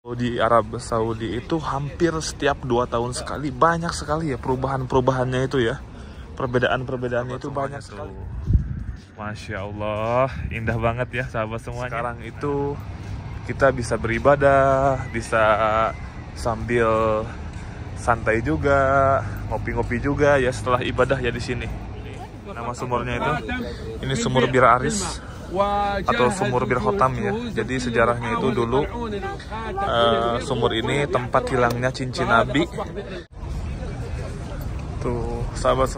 Di Arab Saudi itu hampir setiap 2 tahun sekali, banyak sekali ya perubahan-perubahannya itu ya. Perbedaan-perbedaannya itu banyak sekali. Masya Allah, indah banget ya sahabat semuanya. Sekarang itu kita bisa beribadah, bisa sambil santai juga, ngopi-ngopi juga ya setelah ibadah ya di sini. Nama sumurnya itu, ini sumur Bir Aris atau sumur Bir Khotam ya. Jadi sejarahnya itu dulu sumur ini tempat hilangnya cincin Nabi. Tuh sahabat.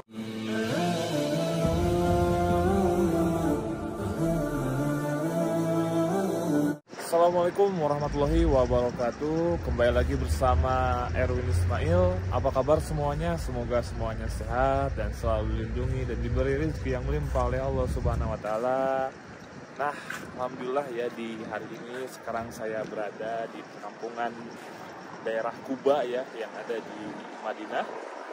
Assalamualaikum warahmatullahi wabarakatuh. Kembali lagi bersama Erwin Ismail. Apa kabar semuanya? Semoga semuanya sehat dan selalu dilindungi dan diberi rezeki yang melimpah oleh Allah Subhanahu wa taala. Nah, alhamdulillah ya, di hari ini sekarang saya berada di perkampungan daerah Quba ya, yang ada di Madinah.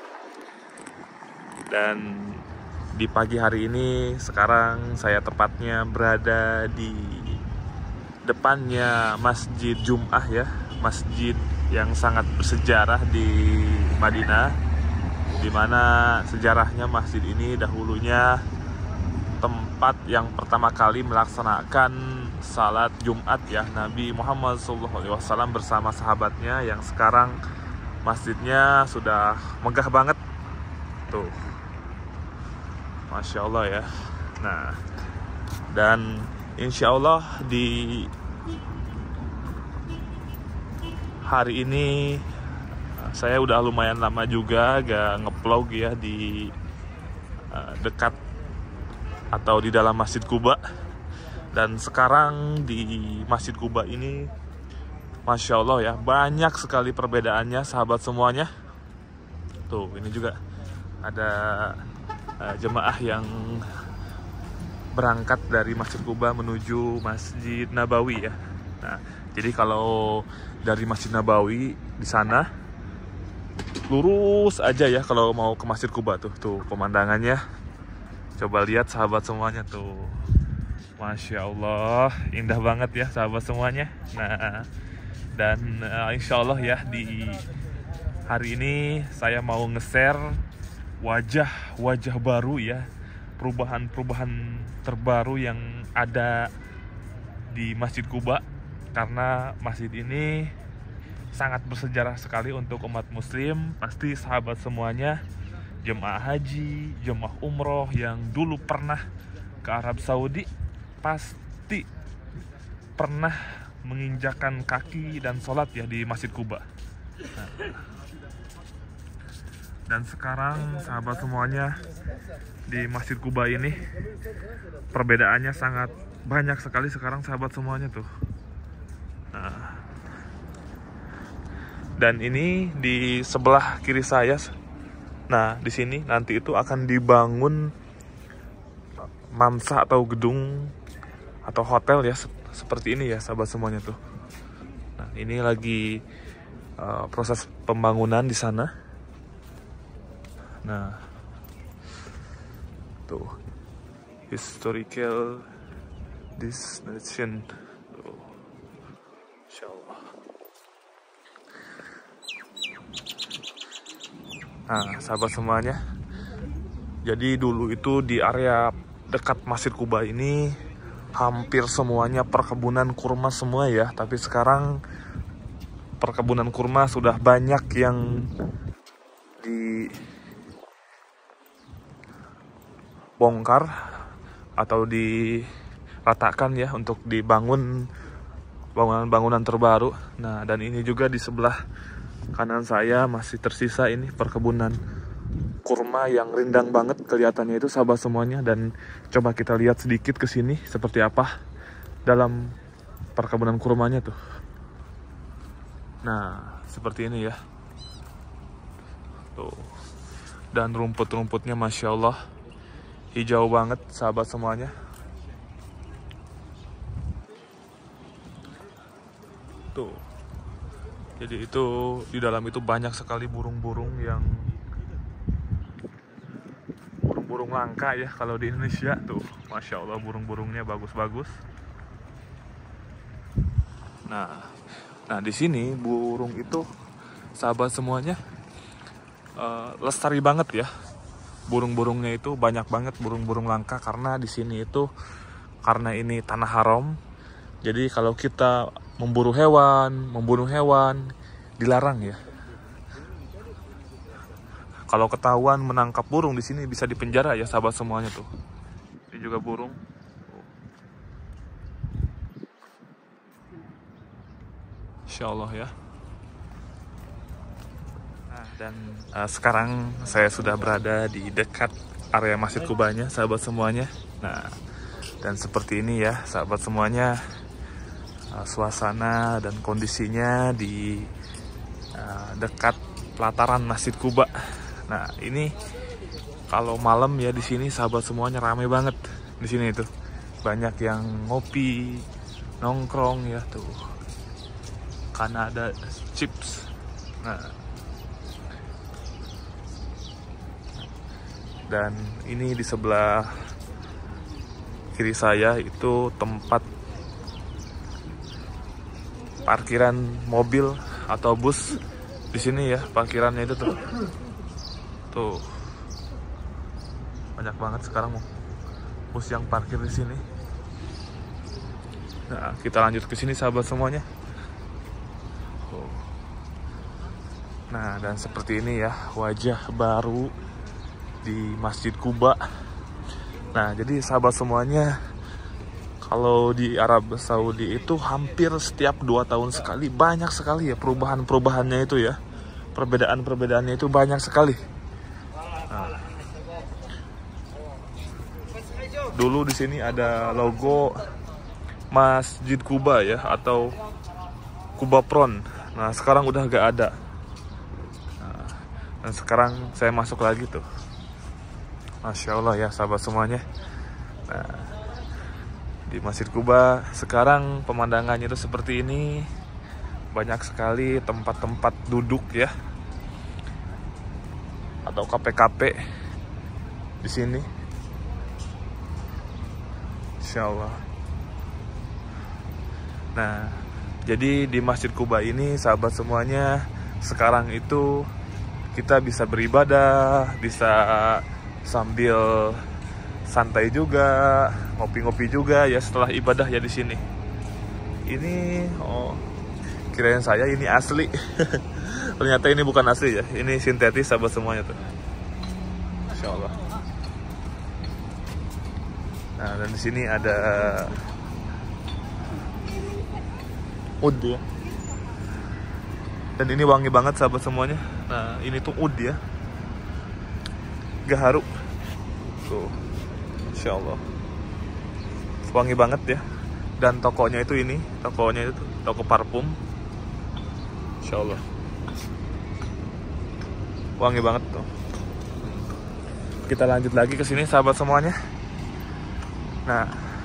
Dan di pagi hari ini sekarang saya tepatnya berada di depannya Masjid Jum'ah ya, masjid yang sangat bersejarah di Madinah, di mana sejarahnya masjid ini dahulunya tempat yang pertama kali melaksanakan salat Jumat ya, Nabi Muhammad SAW bersama sahabatnya, yang sekarang masjidnya sudah megah banget tuh, Masya Allah ya. Nah, dan insya Allah di hari ini saya udah lumayan lama juga gak nge-vlog ya di dekat atau di dalam Masjid Quba. Dan sekarang di Masjid Quba ini Masya Allah ya, banyak sekali perbedaannya sahabat semuanya. Tuh, ini juga ada jemaah yang berangkat dari Masjid Quba menuju Masjid Nabawi ya. Nah, jadi kalau dari Masjid Nabawi di sana lurus aja ya kalau mau ke Masjid Quba tuh pemandangannya. Coba lihat sahabat semuanya tuh. Masya Allah, indah banget ya sahabat semuanya. Nah, dan insya Allah ya, di hari ini saya mau nge-share wajah-wajah baru ya, perubahan-perubahan terbaru yang ada di Masjid Quba. Karena masjid ini sangat bersejarah sekali untuk umat muslim. Pasti sahabat semuanya, jemaah haji, jemaah umroh yang dulu pernah ke Arab Saudi pasti pernah menginjakan kaki dan sholat ya di Masjid Quba. Nah, dan sekarang sahabat semuanya, di Masjid Quba ini perbedaannya sangat banyak sekali sekarang sahabat semuanya tuh. Nah, dan ini di sebelah kiri saya. Nah, di sini nanti itu akan dibangun mamsa atau gedung atau hotel ya, seperti ini ya sahabat semuanya tuh. Nah, ini lagi proses pembangunan di sana. Nah, tuh historical destination. Insyaallah. Nah, sahabat semuanya, jadi dulu itu di area dekat Masjid Quba ini hampir semuanya perkebunan kurma semua ya. Tapi sekarang perkebunan kurma sudah banyak yang dibongkar atau diratakan ya untuk dibangun bangunan-bangunan terbaru. Nah, dan ini juga di sebelah kanan saya masih tersisa ini perkebunan kurma yang rindang banget kelihatannya itu sahabat semuanya. Dan coba kita lihat sedikit ke sini seperti apa dalam perkebunan kurmanya tuh. Nah, seperti ini ya tuh. Dan rumput-rumputnya Masya Allah hijau banget sahabat semuanya tuh. Jadi itu di dalam itu banyak sekali burung-burung langka ya kalau di Indonesia tuh. Masya Allah, burung-burungnya bagus-bagus. Nah, Nah, di sini burung itu sahabat semuanya lestari banget ya. Burung-burungnya itu banyak banget, burung-burung langka, karena di sini itu karena ini tanah haram. Jadi kalau kita membunuh hewan dilarang ya. Kalau ketahuan menangkap burung di sini bisa dipenjara ya sahabat semuanya tuh. Ini juga burung. Insya Allah ya. Nah, dan sekarang saya sudah berada di dekat area Masjid Kubanya sahabat semuanya. Nah, dan seperti ini ya sahabat semuanya, suasana dan kondisinya di dekat pelataran Masjid Kuba. Nah, ini kalau malam ya di sini sahabat semuanya ramai banget di sini itu. Banyak yang ngopi, nongkrong ya tuh. Karena ada chips. Nah, dan ini di sebelah kiri saya itu tempat parkiran mobil atau bus. Di sini ya parkirannya itu tuh. Tuh. Banyak banget sekarang bus yang parkir di sini. Nah, kita lanjut ke sini sahabat semuanya. Nah, dan seperti ini ya wajah baru di Masjid Kuba. Nah, jadi sahabat semuanya, kalau di Arab Saudi itu hampir setiap 2 tahun sekali, banyak sekali ya perubahan-perubahannya itu ya. Perbedaan-perbedaannya itu banyak sekali. Nah, dulu di sini ada logo Masjid Kuba ya, atau Kuba Pron. Nah, sekarang udah gak ada. Nah, dan sekarang saya masuk lagi tuh. Masya Allah ya sahabat semuanya. Nah, di Masjid Kuba sekarang pemandangannya itu seperti ini. Banyak sekali tempat-tempat duduk ya, atau kafe-kafe di sini. Insya Allah. Nah, jadi di Masjid Kuba ini sahabat semuanya, sekarang itu kita bisa beribadah, bisa sambil santai juga, ngopi-ngopi juga ya setelah ibadah ya di sini. Ini kirain saya ini asli. Ternyata ini bukan asli ya. Ini sintetis sahabat semuanya tuh. Insya Allah. Nah, dan di sini ada oud ya. Dan ini wangi banget sahabat semuanya. Nah, ini tuh oud ya. Gaharu. Tuh. Insya Allah. Wangi banget ya. Dan tokonya itu ini, tokonya itu toko parfum. Insya Allah. Wangi banget tuh. Kita lanjut lagi ke sini sahabat semuanya. Nah,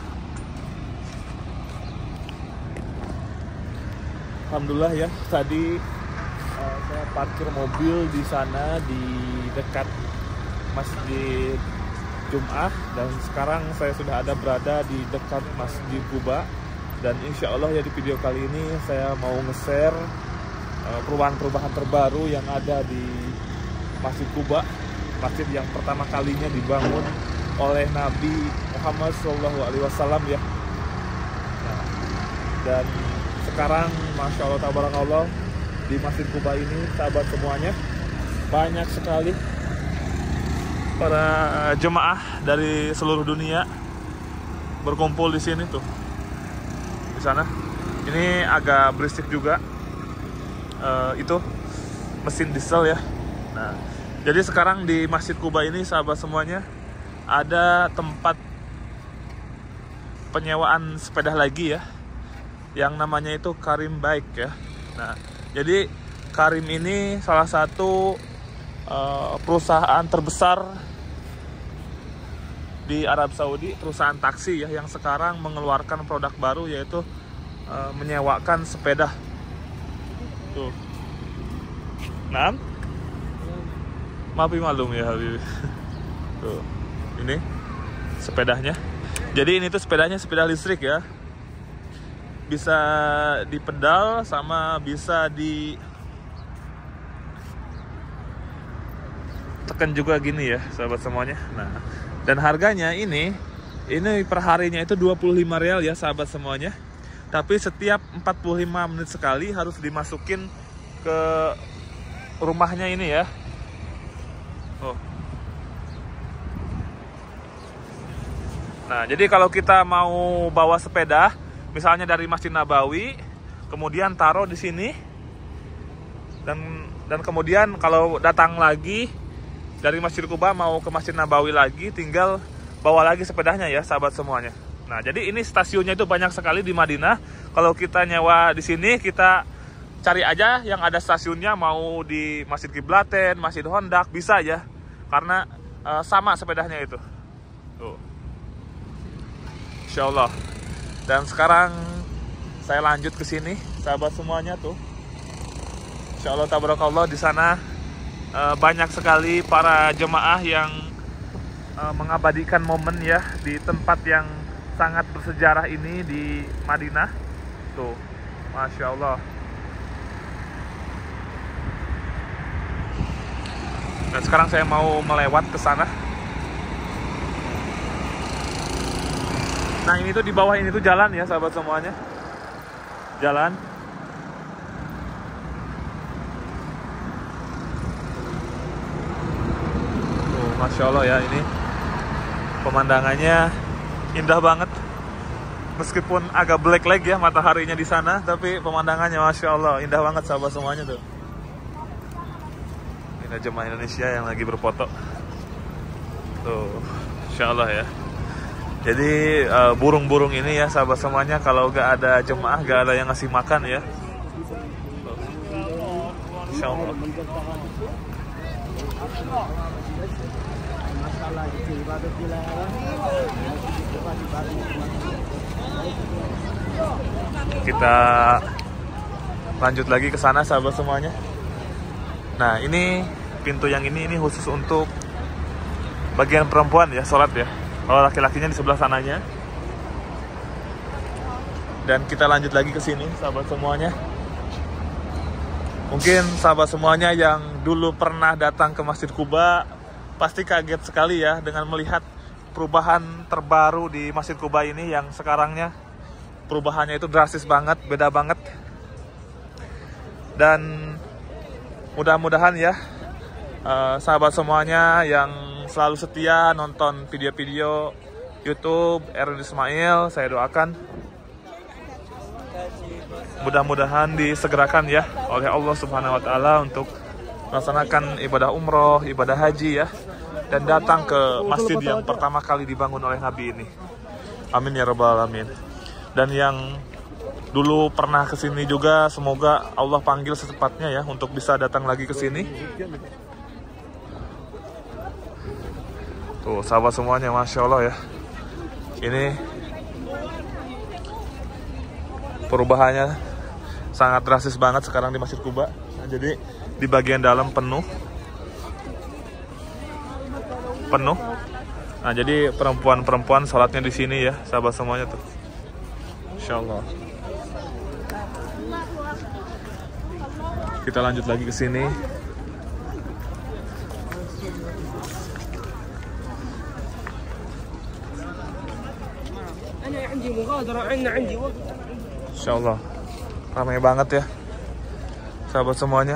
alhamdulillah ya, tadi saya parkir mobil di sana di dekat Masjid Jum'ah, dan sekarang saya sudah ada berada di dekat Masjid Kuba. Dan insya Allah ya di video kali ini saya mau nge-share perubahan-perubahan terbaru yang ada di Masjid Kuba, masjid yang pertama kalinya dibangun oleh Nabi Muhammad SAW ya. Nah, dan sekarang Masya Allah tabarakallah di Masjid Kuba ini sahabat semuanya, banyak sekali para jemaah dari seluruh dunia berkumpul di sini tuh. Di sana. Ini agak berisik juga. Itu mesin diesel ya. Nah, jadi sekarang di Masjid Kuba ini sahabat semuanya ada tempat penyewaan sepeda lagi ya, yang namanya itu Karim Bike ya. Nah, jadi Karim ini salah satu perusahaan terbesar di Arab Saudi, perusahaan taksi ya, yang sekarang mengeluarkan produk baru yaitu menyewakan sepeda. Tuh. Nah, maafi malum ya Habib. Tuh. Ini sepedanya. Jadi ini tuh sepedanya sepeda listrik ya. bisa dipedal sama bisa di tekan juga gini ya sahabat semuanya. Nah, dan harganya ini per harinya itu 25 rial ya sahabat semuanya. Tapi setiap 45 menit sekali harus dimasukin ke rumahnya ini ya. Oh. Nah, jadi kalau kita mau bawa sepeda, misalnya dari Masjid Nabawi, kemudian taruh di sini, dan kemudian kalau datang lagi dari Masjid Quba mau ke Masjid Nabawi lagi, tinggal bawa lagi sepedanya ya, sahabat semuanya. Nah, jadi ini stasiunnya itu banyak sekali di Madinah. Kalau kita nyewa di sini, kita cari aja yang ada stasiunnya, mau di Masjid Kiblaten, Masjid Hondak, bisa ya, karena sama sepedanya itu. Tuh. Insya Allah. Dan sekarang saya lanjut ke sini, sahabat semuanya tuh. Insya Allah tabarakallah, di sana banyak sekali para jemaah yang mengabadikan momen ya di tempat yang sangat bersejarah ini di Madinah. Tuh, Masya Allah. Dan sekarang saya mau melewat ke sana. Nah, ini tuh di bawah ini tuh jalan ya sahabat semuanya. Jalan. Tuh, Masya Allah ya, ini pemandangannya indah banget. Meskipun agak black lag ya mataharinya di sana, tapi pemandangannya Masya Allah indah banget sahabat semuanya tuh. Ini jemaah Indonesia yang lagi berfoto. Tuh, Insya Allah ya. Jadi burung-burung ini ya sahabat semuanya, kalau gak ada jemaah, gak ada yang ngasih makan ya. Insya Allah. Kita lanjut lagi ke sana sahabat semuanya. Nah, ini pintu yang ini khusus untuk bagian perempuan ya, sholat ya. Kalau laki-lakinya di sebelah sananya. Dan kita lanjut lagi ke sini sahabat semuanya. Mungkin sahabat semuanya yang dulu pernah datang ke Masjid Quba pasti kaget sekali ya dengan melihat perubahan terbaru di Masjid Quba ini, yang sekarangnya perubahannya itu drastis banget, beda banget. Dan mudah-mudahan ya sahabat semuanya yang selalu setia nonton video-video YouTube Erwin Ismail, saya doakan mudah-mudahan disegerakan ya oleh Allah Subhanahu wa Ta'ala untuk melaksanakan ibadah umroh, ibadah haji ya, dan datang ke masjid yang pertama kali dibangun oleh Nabi ini. Amin ya rabbal alamin. Dan yang dulu pernah kesini juga, semoga Allah panggil secepatnya ya untuk bisa datang lagi ke sini. Tuh sahabat semuanya, Masya Allah ya. Ini perubahannya sangat drastis banget sekarang di Masjid Quba. Nah, jadi di bagian dalam penuh. Nah, jadi perempuan-perempuan sholatnya di sini ya, sahabat semuanya tuh. Insya Allah. Kita lanjut lagi ke sini. Insya Allah ramai banget ya sahabat semuanya.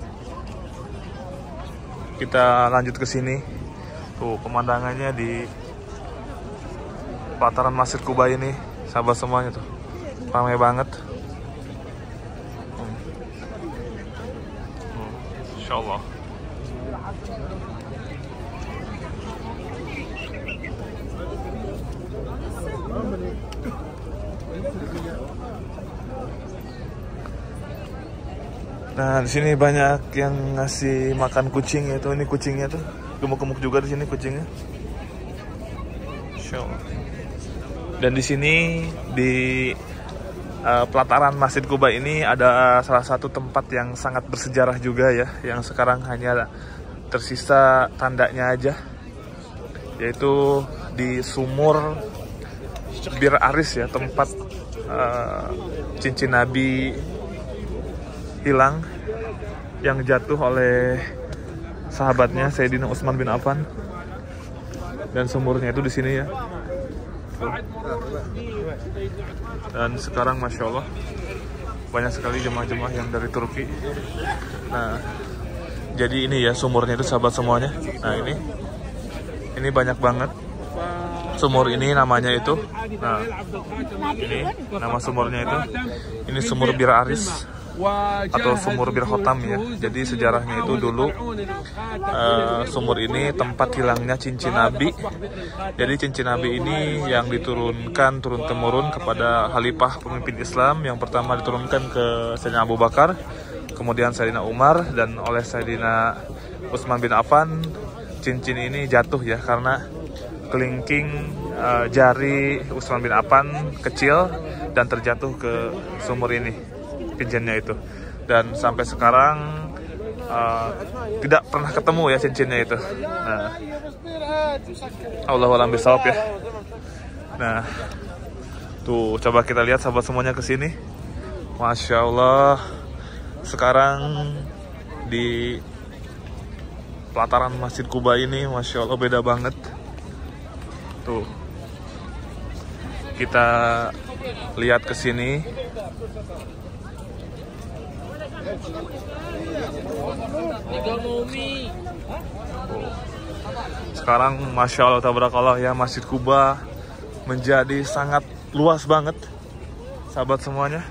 Kita lanjut ke sini. Tuh pemandangannya di pelataran Masjid Quba ini sahabat semuanya tuh ramai banget. Insya Allah. Nah, di sini banyak yang ngasih makan kucing ya tuh. Ini kucingnya tuh gemuk-gemuk juga di sini kucingnya. Insya Allah. Dan di sini di pelataran Masjid Quba ini ada salah satu tempat yang sangat bersejarah juga ya, yang sekarang hanya tersisa tandanya aja, yaitu di sumur Bir Aris ya, tempat cincin Nabi hilang yang jatuh oleh sahabatnya Sayyidina Utsman bin Affan, dan sumurnya itu di sini ya. Dan sekarang Masya Allah banyak sekali jemaah-jemaah yang dari Turki. Nah, jadi ini ya sumurnya itu sahabat semuanya. Nah, ini banyak banget sumur ini namanya itu. Nah, ini nama sumurnya itu. Ini sumur Bir Aris atau sumur Bir Khotam ya. Jadi sejarahnya itu dulu sumur ini tempat hilangnya cincin Nabi. Jadi cincin Nabi ini yang diturunkan turun-temurun kepada Khalifah pemimpin Islam. Yang pertama diturunkan ke Sayyidina Abu Bakar, kemudian Sayyidina Umar, dan oleh Sayyidina Utsman bin Affan. Cincin ini jatuh ya karena kelingking jari Utsman bin Affan kecil dan terjatuh ke sumur ini, cincinnya itu. Dan sampai sekarang tidak pernah ketemu ya cincinnya itu. Nah, Allahu a'lam bishawab ya. Nah, tuh coba kita lihat sahabat semuanya ke sini. Masya Allah, sekarang di pelataran Masjid Quba ini Masya Allah beda banget. Tuh, kita lihat ke sini. Sekarang Masya Allah tabarakallah ya, Masjid Quba menjadi sangat luas banget sahabat semuanya.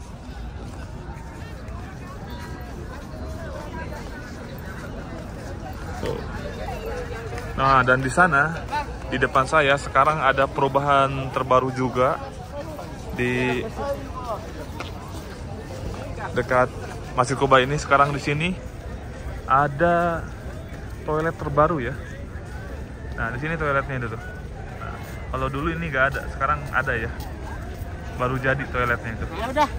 Nah, dan di sana di depan saya sekarang ada perubahan terbaru juga di dekat Masjid Quba ini. Sekarang di sini ada toilet terbaru ya. Nah, di sini toiletnya itu tuh. Nah, kalau dulu ini nggak ada, sekarang ada ya. Baru jadi toiletnya itu.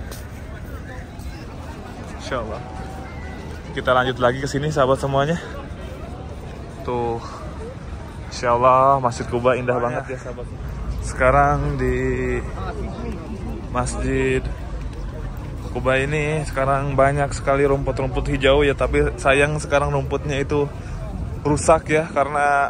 Insya Allah. Kita lanjut lagi ke sini sahabat semuanya. Tuh, Insya Allah Masjid Quba indah banget ya sahabat. Sekarang di Masjid Quba ini sekarang banyak sekali rumput-rumput hijau ya, tapi sayang sekarang rumputnya itu rusak ya karena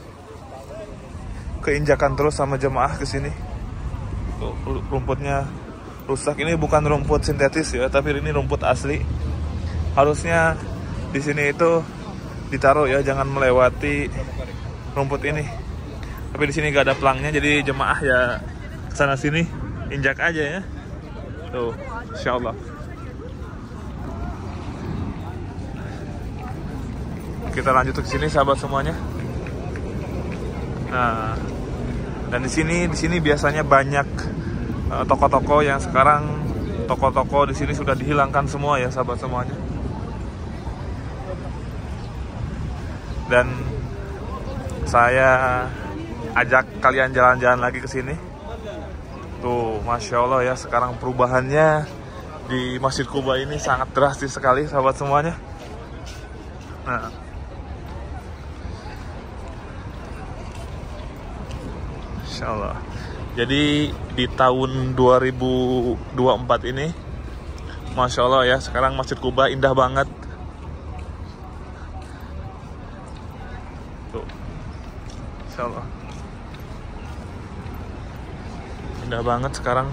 keinjakan terus sama jemaah ke sini. Tuh, rumputnya rusak. Ini bukan rumput sintetis ya, tapi ini rumput asli. Harusnya di sini itu ditaruh ya, jangan melewati rumput ini. Tapi di sini gak ada pelangnya, jadi jemaah ya sana sini injak aja ya. Tuh, Insya Allah. Kita lanjut ke sini sahabat semuanya. Nah, dan di sini biasanya banyak toko-toko yang sekarang toko-toko di sini sudah dihilangkan semua ya sahabat semuanya. Dan saya ajak kalian jalan-jalan lagi ke sini. Tuh, Masya Allah ya, sekarang perubahannya di Masjid Quba ini sangat drastis sekali sahabat semuanya. Nah, Insya Allah. Jadi di tahun 2024 ini Masya Allah ya, sekarang Masjid Quba indah banget. Tuh, Insya Allah indah banget sekarang.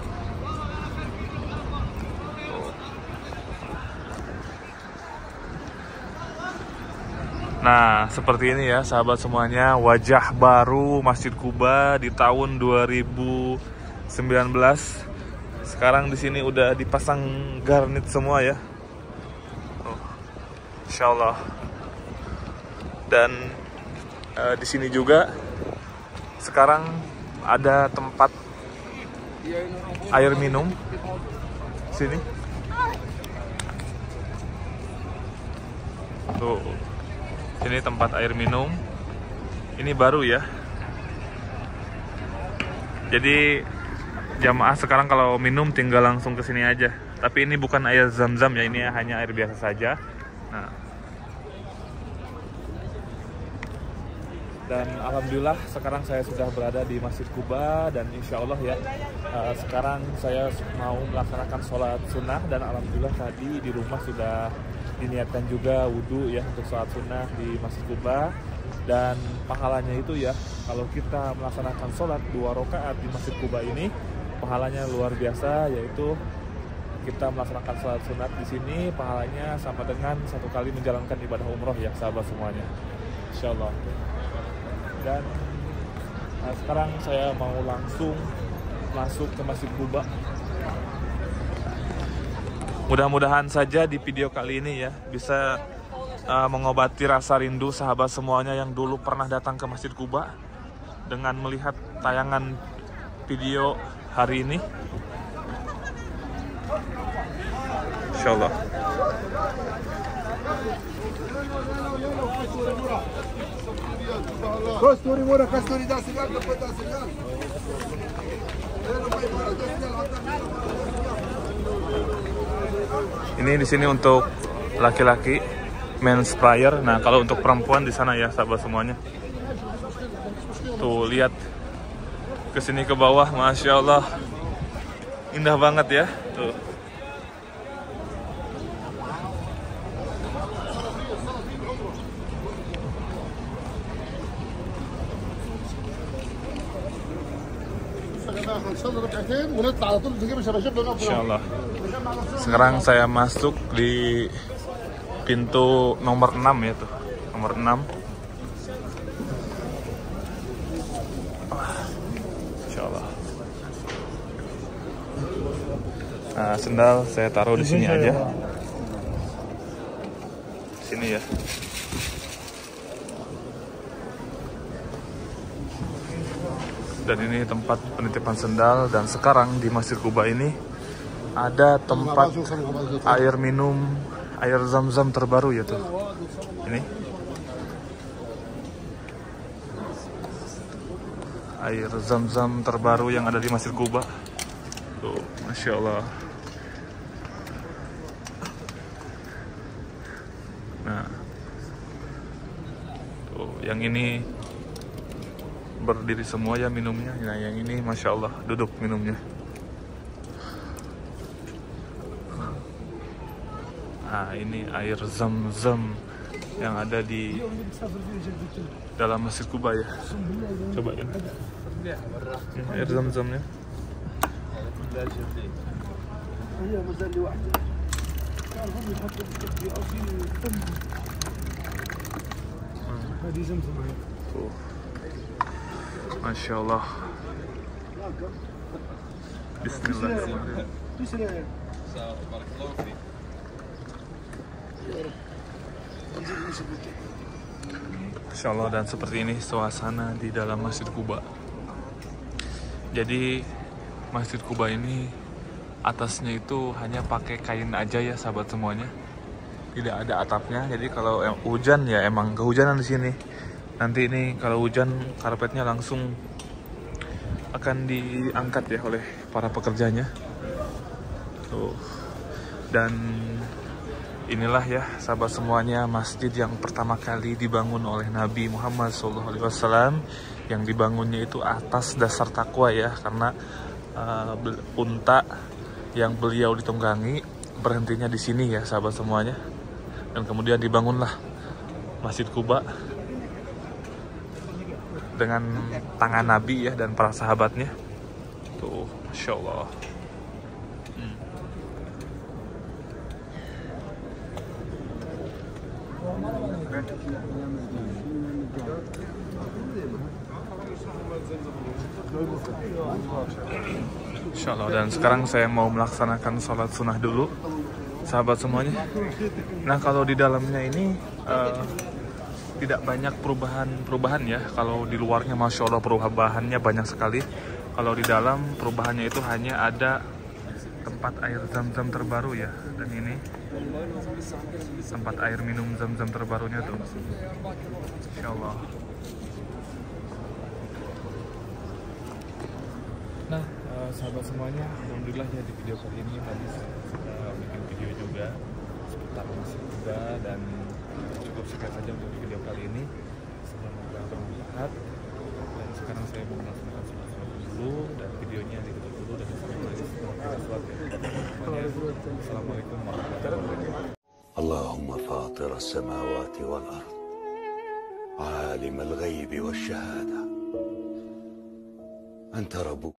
Nah, seperti ini ya sahabat semuanya, wajah baru Masjid Quba di tahun 2019. Sekarang di sini udah dipasang garnit semua ya. Insya Allah. Dan di sini juga sekarang ada tempat air minum sini. Tuh, ini tempat air minum. Ini baru ya. Jadi jamaah sekarang kalau minum tinggal langsung ke sini aja. Tapi ini bukan air zam-zam ya, ini hanya air biasa saja. Nah, Dan alhamdulillah sekarang saya sudah berada di Masjid Quba, dan insya Allah ya sekarang saya mau melaksanakan sholat sunnah, dan alhamdulillah tadi di rumah sudah diniatkan juga wudhu ya untuk sholat sunnah di Masjid Quba. Dan pahalanya itu ya, kalau kita melaksanakan sholat 2 rakaat di Masjid Quba ini, pahalanya luar biasa, yaitu kita melaksanakan sholat sunat di sini pahalanya sama dengan 1 kali menjalankan ibadah umroh ya sahabat semuanya, insya Allah. Dan sekarang saya mau langsung masuk ke Masjid Quba. Mudah-mudahan saja di video kali ini ya bisa mengobati rasa rindu sahabat semuanya yang dulu pernah datang ke Masjid Quba dengan melihat tayangan video hari ini. Insya Allah. Ini di sini untuk laki-laki men's prayer. Nah, kalau untuk perempuan di sana ya sahabat semuanya. Tuh lihat ke sini ke bawah, masya Allah, indah banget ya. Tuh. Insya Allah. Sekarang saya masuk di pintu nomor 6 ya tuh, nomor 6. Insya Allah. Nah, sendal saya taruh di sini aja. Sini ya. Dan ini tempat penitipan sendal. Dan sekarang di Masjid Quba ini ada tempat air minum, air zam-zam terbaru ya tuh. Ini air zam-zam terbaru yang ada di Masjid Quba. Tuh, masya Allah. Nah, tuh yang ini berdiri semua ya minumnya. Nah, yang ini masya Allah duduk minumnya. Nah, ini air zam-zam yang ada di dalam Masjid Quba ya. Coba ya. Air zam-zamnya. Tuh. Masya Allah. Bismillahirrahmanirrahim. Masya Allah. Dan seperti ini suasana di dalam Masjid Quba. Jadi Masjid Quba ini atasnya itu hanya pakai kain aja ya sahabat semuanya. Tidak ada atapnya. Jadi kalau hujan ya emang kehujanan di sini. Nanti ini kalau hujan karpetnya langsung akan diangkat ya oleh para pekerjanya. Tuh. Dan inilah ya sahabat semuanya masjid yang pertama kali dibangun oleh Nabi Muhammad SAW. Yang dibangunnya itu atas dasar takwa ya, karena unta yang beliau ditunggangi berhentinya di sini ya sahabat semuanya. Dan kemudian dibangunlah Masjid Quba dengan tangan Nabi ya dan para sahabatnya. Tuh, masya Allah. Insya Allah. Dan sekarang saya mau melaksanakan sholat sunnah dulu sahabat semuanya. Nah, kalau di dalamnya ini tidak banyak perubahan ya. Kalau di luarnya masya Allah perubahannya banyak sekali. Kalau di dalam perubahannya itu hanya ada tempat air zam-zam terbaru ya. Dan ini tempat air minum zam-zam terbarunya tuh. Insya Allah. Nah, sahabat semuanya, alhamdulillah ya di video kali ini tadi saya bikin video juga seputar Masjid Quba, dan cukup sekian saja untuk video kali ini. semoga bermanfaat. Dan sekarang saya mau melaksanakan sholat dulu, dan videonya ditutup dulu, dan sampai lagi setelah sholat ya. Assalamualaikum warahmatullahi wabarakatuh. اللهم فاطر السماوات والأرض عالم الغيب والشهادة أنت رب